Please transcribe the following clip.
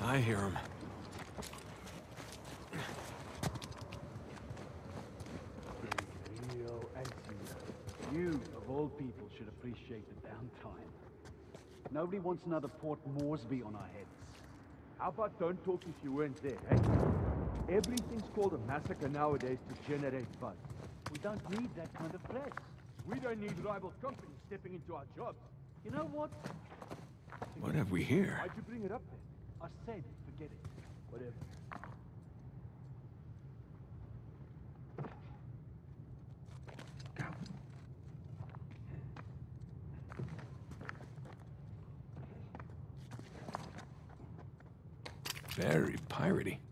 I hear him. Rio Ancio. You, of all people, should appreciate the downtime. Nobody wants another Port Moresby on our heads. How about don't talk if you weren't there, eh? Everything's called a massacre nowadays to generate buzz. We don't need that kind of press. We don't need rival companies stepping into our jobs. You know what? What have we here? Why'd you bring it up then? I said, forget it. Whatever. Very piratey.